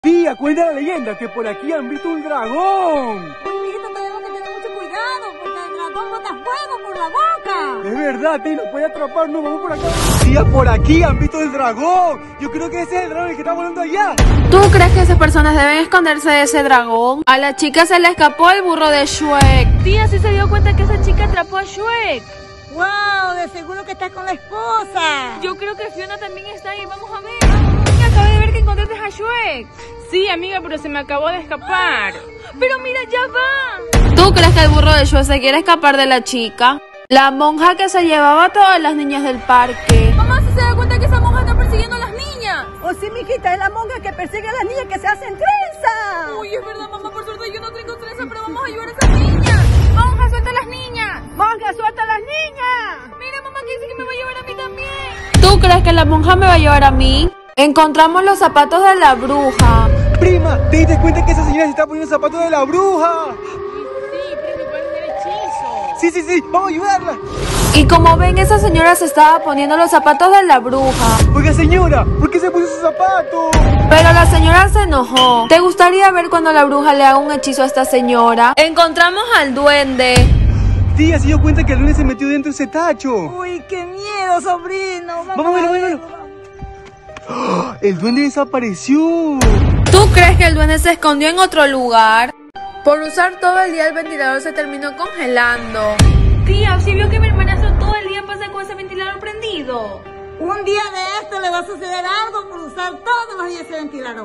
Tía, cuenta la leyenda que por aquí han visto un dragón. Uy, mijito, tenemos que tener mucho cuidado, porque el dragón bota fuego por la boca. Es verdad, tía, nos puede atrapar, no, vamos por acá. Tía, por aquí han visto el dragón. Yo creo que ese es el dragón el que está volando allá. ¿Tú crees que esas personas deben esconderse de ese dragón? A la chica se le escapó el burro de Shrek. Tía, ¿sí se dio cuenta que esa chica atrapó a Shrek? Wow, de seguro que estás con la esposa. Yo creo que Fiona también está ahí, vamos a ver. Acabo de ver que encontraste a Shrek. Sí, amiga, pero se me acabó de escapar. Pero mira, ya va. ¿Tú crees que el burro de Shrek se quiere escapar de la chica? La monja que se llevaba a todas las niñas del parque. Mamá, ¿sí se da cuenta que esa monja está persiguiendo a las niñas? Oh, sí, mijita, es la monja que persigue a las niñas que se hacen trenza. Uy, es verdad, mamá, por suerte yo no tengo trenza, pero vamos a ayudar a esas niñas. Monja, suelta a las niñas. Monja, suelta a las niñas. Mira, mamá, que dice que me va a llevar a mí también. ¿Tú crees que la monja me va a llevar a mí? Encontramos los zapatos de la bruja. Prima, ¿te diste cuenta que esa señora se está poniendo zapatos de la bruja? Sí, pero me pueden hacer hechizo. Sí, vamos a ayudarla. Y como ven, esa señora se estaba poniendo los zapatos de la bruja. Oiga, señora, ¿por qué se puso esos zapatos? Pero la señora se enojó. ¿Te gustaría ver cuando la bruja le haga un hechizo a esta señora? Encontramos al duende. Tía, se dio cuenta que el lunes se metió dentro de ese tacho. Uy, qué miedo, sobrino. Vamos a verlo. ¡Oh! El duende desapareció. ¿Tú crees que el duende se escondió en otro lugar? Por usar todo el día el ventilador se terminó congelando. Tía, ¿sí vio que mi hermanazo todo el día pasa con ese ventilador prendido? Un día de esto le va a suceder algo por usar todos los días ese ventilador.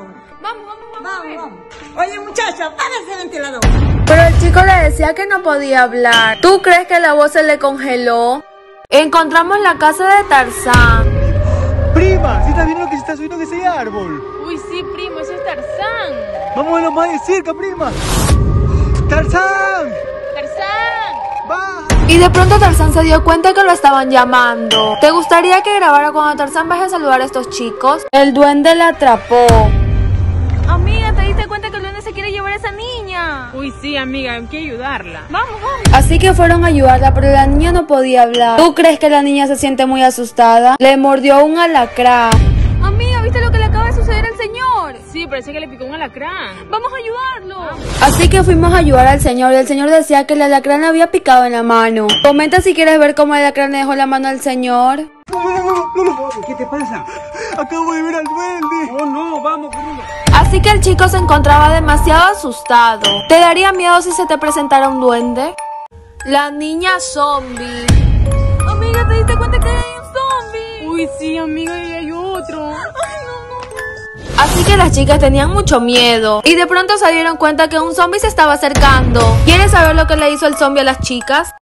Vamos. Oye, muchacha, apaga ese ventilador. Pero el chico le decía que no podía hablar. ¿Tú crees que la voz se le congeló? Encontramos la casa de Tarzán. Prima, ¿sí estás viendo lo que se está subiendo en ese árbol? Uy, sí, primo, eso es Tarzán. Vamos a verlo más de cerca, prima. ¡Tarzán! ¡Tarzán! ¡Va! Y de pronto Tarzán se dio cuenta que lo estaban llamando. ¿Te gustaría que grabara cuando Tarzán vaya a saludar a estos chicos? El duende la atrapó. Amiga, ¿te diste cuenta que el duende se quiere llevar a esa niña? Uy, sí, amiga, hay que ayudarla. Vamos. Así que fueron a ayudarla, pero la niña no podía hablar. ¿Tú crees que la niña se siente muy asustada? Le mordió un alacrán. Amiga, ¿viste lo que le acaba de suceder al señor? Sí, parece que le picó un alacrán. Vamos a ayudarlo. Así que fuimos a ayudar al señor y el señor decía que el alacrán le había picado en la mano. Comenta si quieres ver cómo el alacrán le dejó la mano al señor. No. ¿Qué te pasa? Acabo de ver al duende. Oh, no, vamos, corriendo. Así que el chico se encontraba demasiado asustado. ¿Te daría miedo si se te presentara un duende? La niña zombie. Amiga, ¿te diste cuenta que hay un zombie? Uy, sí, amiga, y hay otro. Así que las chicas tenían mucho miedo y de pronto se dieron cuenta que un zombie se estaba acercando. ¿Quieres saber lo que le hizo el zombie a las chicas?